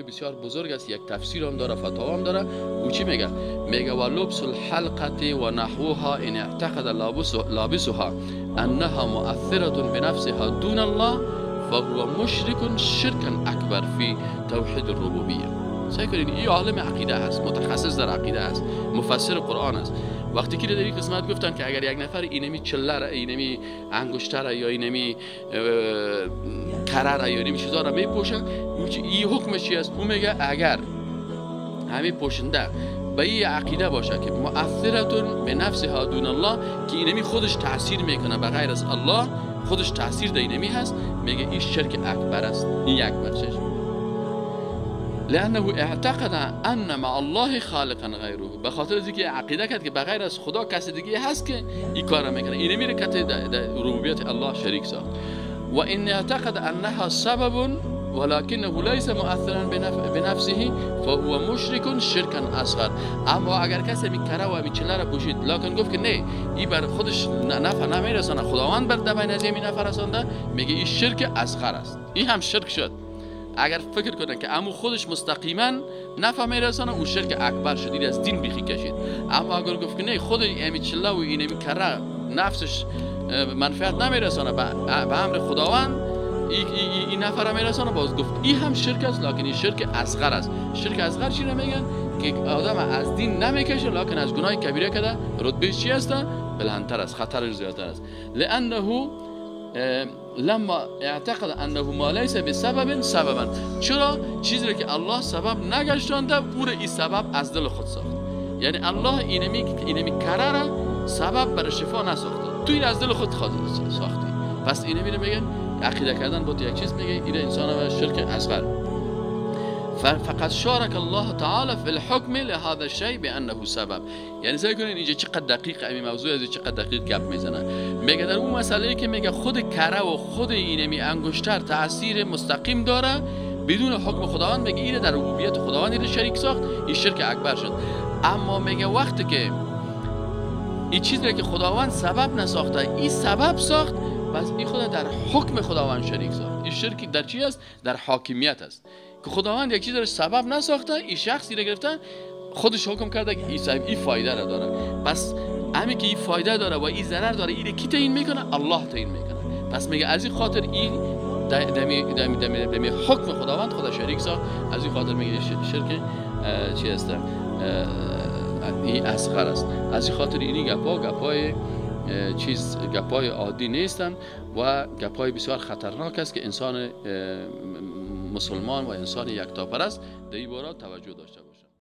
بسیار بزرگ است، یک تفسیر هم داره، فتاوا هم داره. او چی میگه؟ میگه و لبس الحلقه و نحوها ان اعتقد لابسها انها مؤثره بنفسها دون الله فهو مشرک شرکا اکبر فی توحید الربوبیه. سعی کنید، این عالم عقیده هست، متخصص در عقیده هست، مفسر قرآن است. وقتی که در این قسمت گفتن که اگر یک نفر اینمی چله را، اینمی انگشتر را، یا اینمی کره را، یا اینمی چیزا را میپوشه، این حکمش چی است؟ او میگه اگر همین پوشنده به این عقیده باشه که مؤثرتون به نفسها دون الله، که اینمی خودش تاثیر میکنه به غیر از الله، خودش تاثیر در اینمی هست، میگه این شرک اکبر است. این یک بخشش. لانه اعتقد ان مع الله خالقا غیره، به خاطر از اینکه عقیده کرد که بغیر از خدا کسی دیگه هست که این کارو میکنه، اینه میره که در ربوبیت الله شریک ساخت. و ان اعتقد انها سبب ولكنه ليس مؤثرا بنفسه فهو مشرك شركا اصغر. اما اگر کسی میکره و میچله را پوشید لکن گفت که نه، این بر خودش نفع نمیرسانه، خداوند بر دبین از این نفع رسانده، میگه این شرک اصغر است. این هم شرک شد. اگر فکر کنن که امو خودش مستقیما نفع میرسانه، او شرک اکبر شد، این از دین بیخی کشید. اما اگر گفت که نه، خود امی چله و اینمی کره نفسش منفعت نمیرسانه به امر خداوند، این نفع را میرسانه، باز گفت این هم شرک است، لکن این شرک اصغر است. شرک اصغر چی میگن؟ که آدم از دین نمیکشه لکن از گناه کبیره کرده، رتبه چی است؟ بلندتر است، خطرش زیادتر است. لانه لما اعتقد انه ما ليس بسبب سببا، چرا چیزی را که الله سبب نگشتانده او را این سبب از دل خود ساخت. یعنی الله اینمی کره را سبب برای شفا نساخته، تو این از دل خود ساختی. پس اینمی رو میگن عقیده کردن با یک چیز، میگه این انسان و شرک اصغر. فقط شارک الله تعالی فی الحکم لهذا الشیء بانه سبب. یعنی سعی کنین اینجا چقدر دقیق این موضوع از چقدر دقیق گپ میزنه. میگه در اون مسئله که میگه خود کره و خود اینمی انگشتر تاثیر مستقیم داره بدون حکم خداوند، میگه این در ربوبیت خداوند این شریک ساخت، این شرک اکبر شد. اما میگه وقتی که این چیزی که خداوند سبب نساخته، این سبب ساخت، پس این خدا در حکم خداوند شریک ساخت. این شرک در چی است؟ در حاکمیت است. که خداوند یک چیز رو سبب نساخته، این شخصی رو گرفتن خودش حکم کرده که این فایده را داره. پس همین که این فایده داره و این ضرر داره، این کی تعیین میکنه؟ الله تعیین میکنه. پس میگه از این خاطر این دمی حکم خداوند خدا شریک ساخت. از این خاطر میگه شرک چی است؟ این اصغر است. از این خاطر اینی گپای گپای عادی نیستن و گپای بسیار خطرناک است که انسان مسلمان و انسان یکتاپرست در این باره توجه داشته باشه.